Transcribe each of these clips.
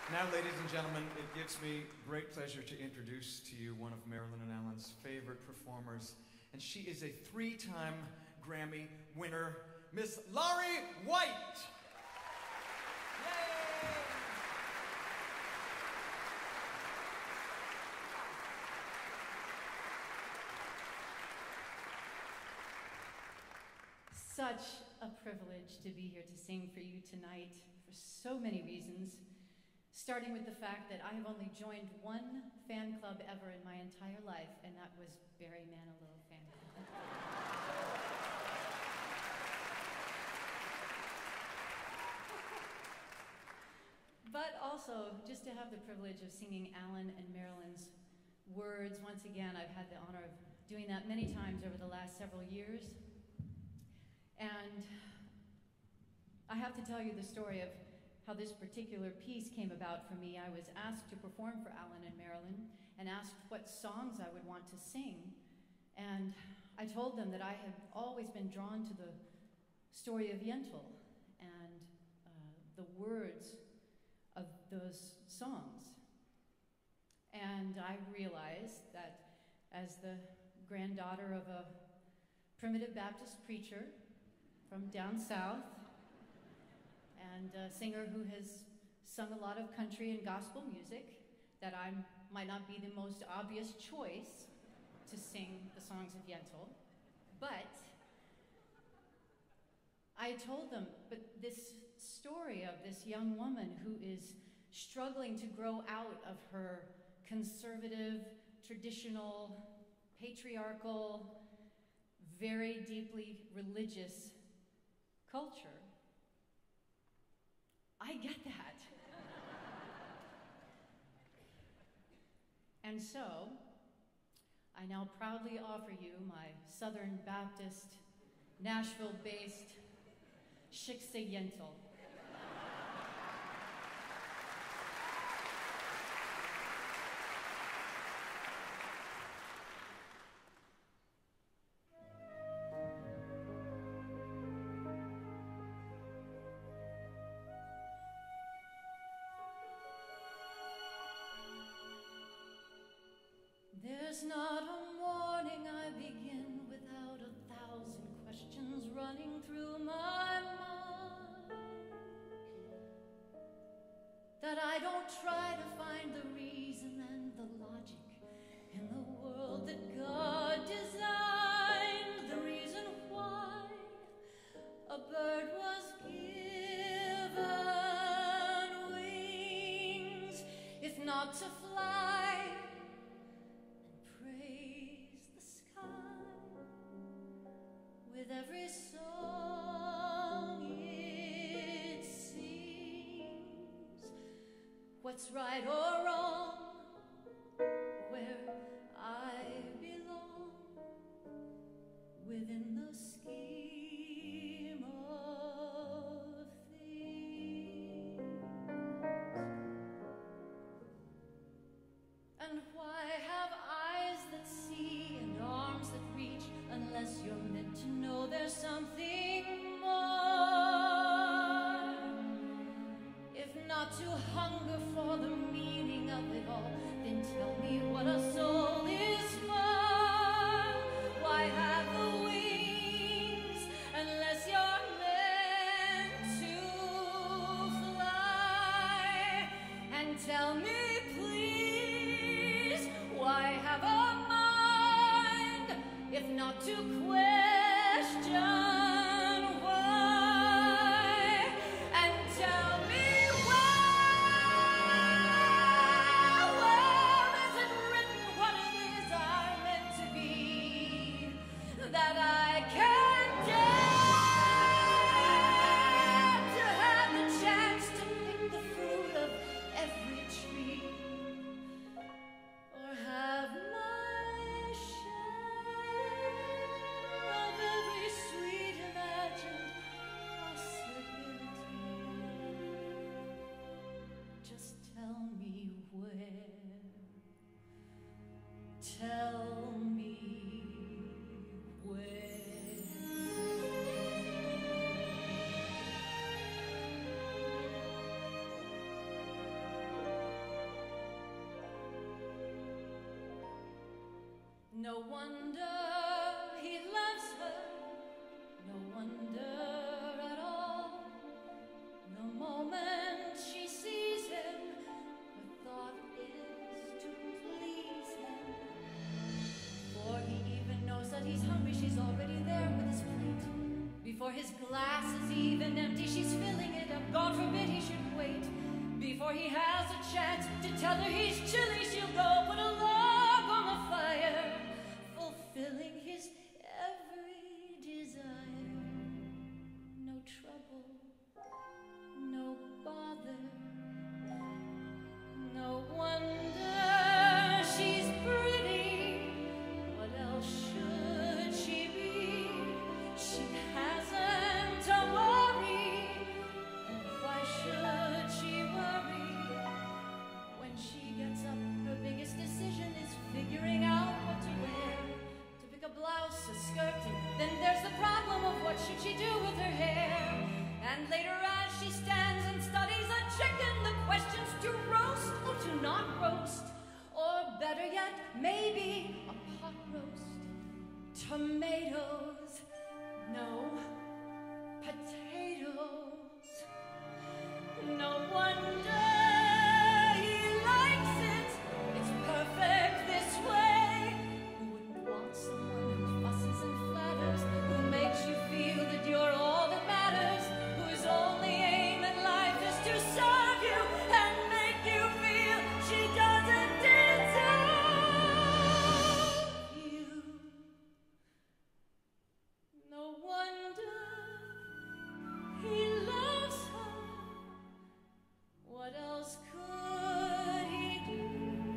Now, ladies and gentlemen, it gives me great pleasure to introduce to you one of Marilyn and Alan's favorite performers, and she is a three-time Grammy winner, Miss Lari White. Yay! Such a privilege to be here to sing for you tonight for so many reasons, starting with the fact that I have only joined one fan club ever in my entire life, and that was Barry Manilow fan club. But also, just to have the privilege of singing Alan and Marilyn's words once again. I've had the honor of doing that many times over the last several years. And I have to tell you the story of how this particular piece came about for me. I was asked to perform for Alan and Marilyn and asked what songs I would want to sing. And I told them that I had always been drawn to the story of Yentl and the words of those songs. And I realized that as the granddaughter of a primitive Baptist preacher from down south, and a singer who has sung a lot of country and gospel music, that I might not be the most obvious choice to sing the songs of Yentl. But I told them, but this story of this young woman who is struggling to grow out of her conservative, traditional, patriarchal, very deeply religious culture. I get that. And so, I now proudly offer you my Southern Baptist, Nashville-based Shikse Yentl. There's not a morning I begin without 1,000 questions running through my mind, that I don't try to find the reason and the logic in the world that God designed, the reason why a bird was given wings, if not to fly with every song it sings. What's right or wrong, where I belong, within the scheme of things. And why have eyes that see and arms that reach, unless you're meant to know there's something more? If not to hunger for the meaning of it all, then tell me what a soul is for. Why have the wings unless you're meant to fly? And tell me, please, why have a mind if not to question why? And tell me where is it written what it is I'm meant to be, that I can dare to have the chance to pick the fruit of every tree, or have my share of every sweet imagined possibility. Just tell me where. Tell me where. No wonder he loves her, no wonder at all. The moment she sees him, her thought is to please him. Before he even knows that he's hungry, she's already there with his plate. Before his glass is even empty, she's filling it up. God forbid he should wait. Before he has a chance to tell her he's chilly, she'll go put a log on the fire, fulfilling his every desire. No trouble, no bother, no wonder she's pretty. What else should she be? She hasn't a worry. Why should she worry? When she gets up, her biggest decision is figuring out what to wear. To pick a blouse, a skirt, and then there's the problem of what should she do with her hair. And later as she stands and studies a chicken, the questions to roast or to not roast. Or better yet, maybe a pot roast. Tomatoes, no, potatoes. No wonder he likes it. It's perfect this way. Who wouldn't want someone who fusses and flatters, who makes you feel that you're all that matters, whose only aim in life is to serve you and make you feel she doesn't deserve you? No wonder he loves her. What else could he do?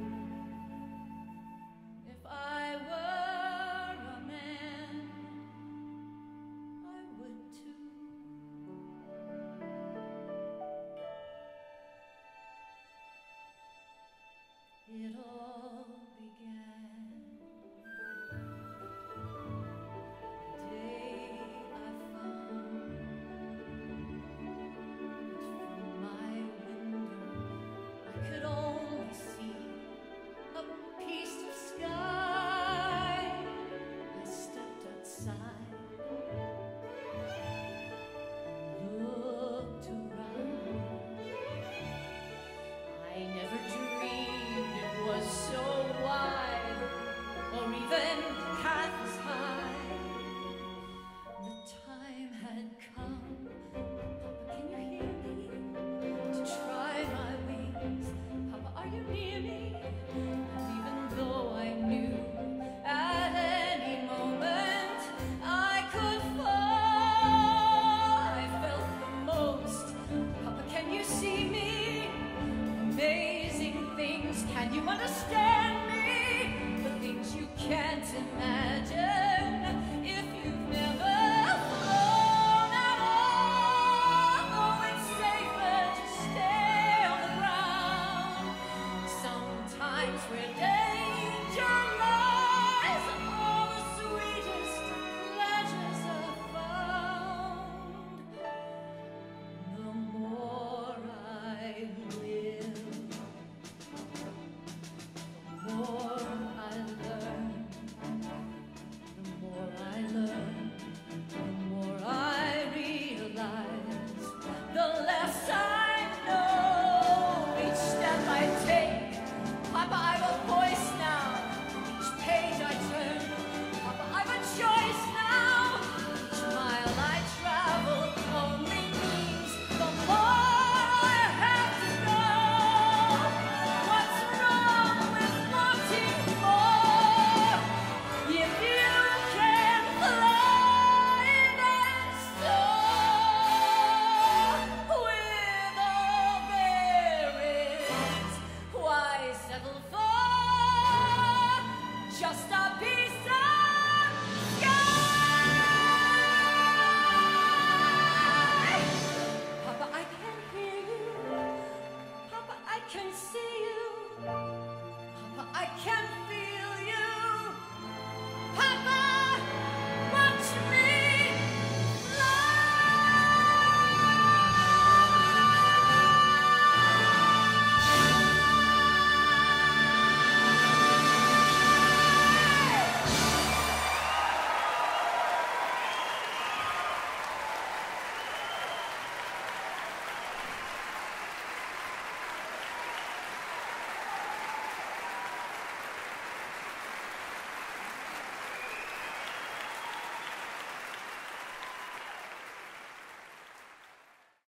If I were a man, I would too. It all began the day I found that from my window I could only see a piece of sky. I stepped outside, looked around. I never dreamed it was so wide, or even half as high. The time had come, Papa, can you hear me? To try my wings. Papa, are you near me? And even though I knew at any moment I could fall, I felt the most. Papa, can you see me? Amazing things, can you understand me? The things you can't imagine if you've never flown at all. Oh, it's safer to stay on the ground. Sometimes where danger lies, all the sweetest pleasures are found. The more I live, the more I learn. The more I learn, the more I realize. The less I know. Each step I take, Papa, I've a voice now. Each page I turn, Papa, I've a choice now. Each mile I travel only means the more I have to go. What's wrong with wanting more? If you can fly, then soar. With all there is, why settle for just a piece of sky? Papa, I can hear you. Papa, I can see you. Papa, I can